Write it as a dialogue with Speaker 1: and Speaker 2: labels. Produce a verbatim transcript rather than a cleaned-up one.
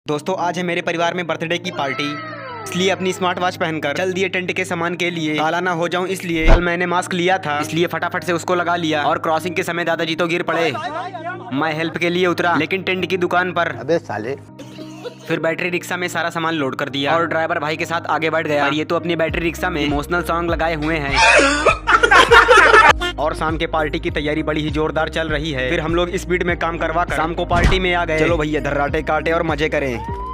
Speaker 1: दोस्तों आज है मेरे परिवार में बर्थडे की पार्टी, इसलिए अपनी स्मार्ट वॉच पहनकर चल दिए टेंट के सामान के लिए। काला ना हो जाऊं इसलिए कल मैंने मास्क लिया था, इसलिए फटाफट से उसको लगा लिया। और क्रॉसिंग के समय दादाजी तो गिर पड़े, मैं हेल्प के लिए उतरा, लेकिन टेंट की दुकान पर
Speaker 2: अबे साले।
Speaker 1: फिर बैटरी रिक्शा में सारा सामान लोड कर दिया और ड्राइवर भाई के साथ आगे बढ़ गया। और ये तो अपनी बैटरी रिक्शा में इमोशनल सॉन्ग लगाए हुए हैं। और शाम के पार्टी की तैयारी बड़ी ही जोरदार चल रही है। फिर हम लोग स्पीड में काम करवा कर शाम को पार्टी में आ गए। चलो भैया धर्राटे काटे और मजे करें।